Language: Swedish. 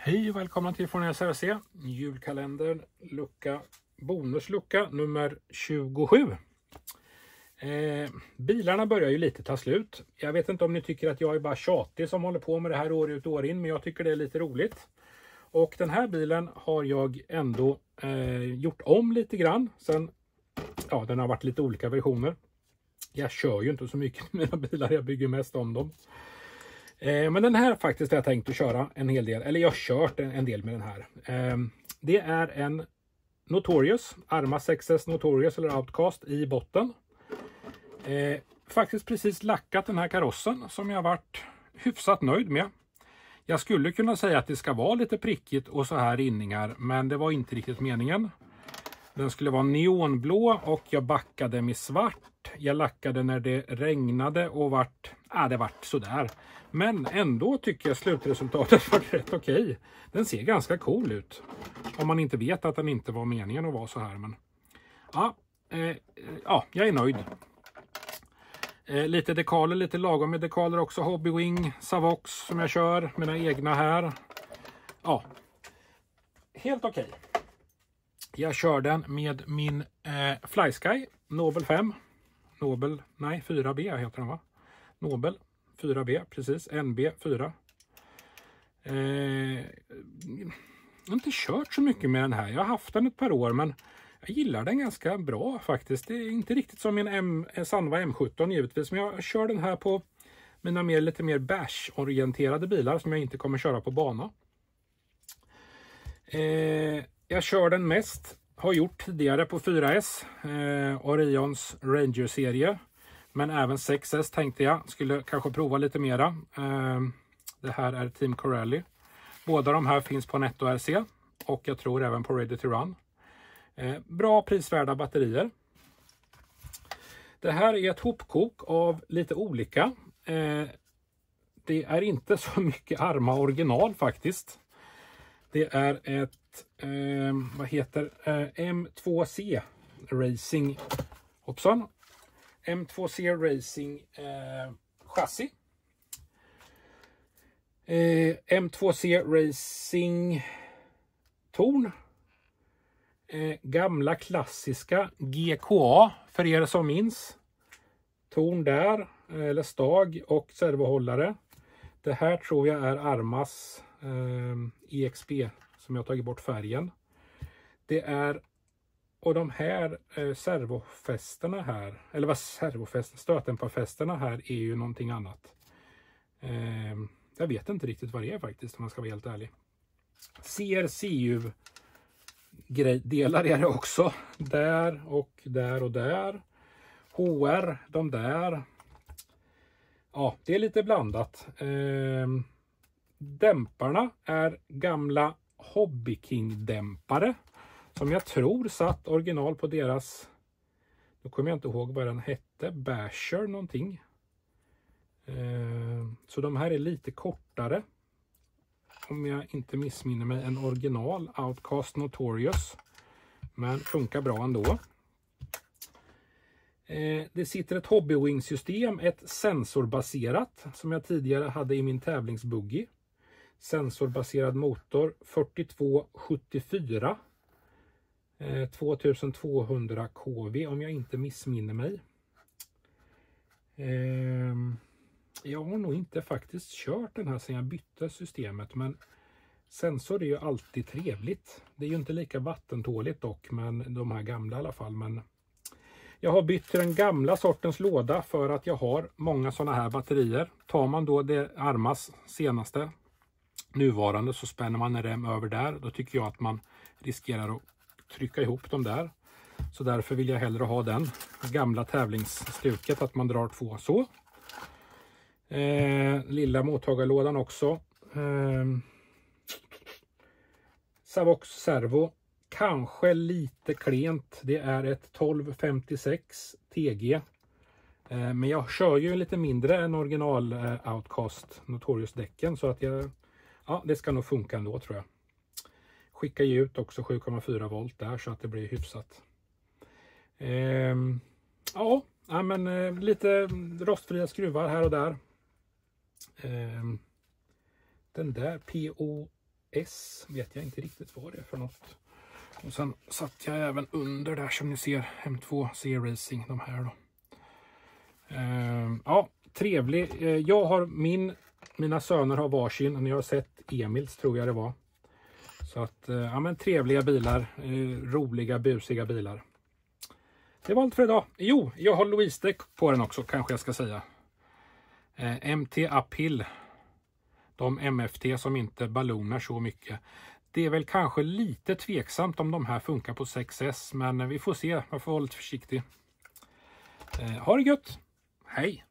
Hej och välkomna till från SRC, julkalendern, bonuslucka nummer 27. Bilarna börjar ju lite ta slut. Jag vet inte om ni tycker att jag är bara tjatig som håller på med det här år ut och år in, men jag tycker det är lite roligt. Och den här bilen har jag ändå gjort om lite grann. Sen, ja, den har varit lite olika versioner. Jag kör ju inte så mycket med mina bilar, jag bygger mest om dem. Men den här faktiskt har jag tänkt att köra en hel del, eller jag har kört en del med den här. Det är en Notorious, Arma 6S Notorious eller Outcast i botten. Faktiskt precis lackat den här karossen som jag varit hyfsat nöjd med. Jag skulle kunna säga att det ska vara lite prickigt och så här inningar, men det var inte riktigt meningen. Den skulle vara neonblå och jag backade med svart. Jag lackade när det regnade och det vart sådär. Men ändå tycker jag slutresultatet var rätt okej. Den ser ganska cool ut. Om man inte vet att den inte var meningen att vara så här. Men jag är nöjd. Lite dekaler, lite lagom med dekaler också. Hobbywing, Savox som jag kör. Mina egna här. Ja, helt okej. Jag kör den med min Flysky Nobel 5. 4B heter den va? Nobel 4B, precis. NB 4. Jag har inte kört så mycket med den här. Jag har haft den ett par år, men jag gillar den ganska bra faktiskt. Det är inte riktigt som min Sanva M17 givetvis, men jag kör den här på mina lite mer bash-orienterade bilar som jag inte kommer köra på bana. Jag kör den mest, har gjort tidigare på 4S, Orions Ranger-serie. Men även 6S tänkte jag skulle kanske prova lite mera. Det här är Team Corelli. Båda de här finns på Netto RC och jag tror även på Ready to Run. Bra prisvärda batterier. Det här är ett hopkok av lite olika. Det är inte så mycket Arma original faktiskt. Det är ett M2C Racing. Hoppsan. M2C Racing chassi. M2C Racing torn. Gamla klassiska GKA för er som minns. Torn där, eller stag och servohållare. Det här tror jag är Armas EXP som jag tagit bort färgen. Det är, och de här servofästena här, eller vad servofästen, stötdämparfästena här är ju någonting annat. Jag vet inte riktigt vad det är faktiskt om man ska vara helt ärlig. CRCU delar är det också. Där och där och där. HR, de där. Ja, det är lite blandat. Dämparna är gamla Hobby King-dämpare. Som jag tror satt original på deras... Nu kommer jag inte ihåg vad den hette. Basher någonting. Så de här är lite kortare. Om jag inte missminner mig en original Outcast Notorious. Men funkar bra ändå. Det sitter ett Hobbywing-system. Ett sensorbaserat. Som jag tidigare hade i min tävlingsbuggy. Sensorbaserad motor 4274. 2200 kV om jag inte missminner mig. Jag har nog inte faktiskt kört den här sedan jag bytte systemet, men sensor är ju alltid trevligt. Det är ju inte lika vattentåligt dock, men de här gamla i alla fall. Men jag har bytt till den gamla sortens låda för att jag har många sådana här batterier. Tar man då det Armas senaste nuvarande så spänner man en rem över där. Då tycker jag att man riskerar att trycka ihop dem där. Så därför vill jag hellre ha den gamla tävlingsstuket att man drar två så. Lilla mottagarlådan också. Savox Servo. Kanske lite klent. Det är ett 1256 TG. Men jag kör ju lite mindre än original Outcast Notorious däcken. Så att det ska nog funka ändå tror jag. Skickar ju ut också 7,4 volt där så att det blir hyfsat. Lite rostfria skruvar här och där. Den där S vet jag inte riktigt vad det är för något. Och sen satt jag även under där som ni ser M2 C-Racing, de här då. Ja, trevlig. Jag har mina söner har varsin. Ni har sett Emils tror jag det var. Så att, ja men trevliga bilar. Roliga, busiga bilar. Det var allt för idag. Jo, jag har Louise-däck på den också kanske jag ska säga. MT Uphill. De MFT som inte ballonar så mycket. Det är väl kanske lite tveksamt om de här funkar på 6S. Men vi får se. Man får vara lite försiktig. Ha det gött. Hej!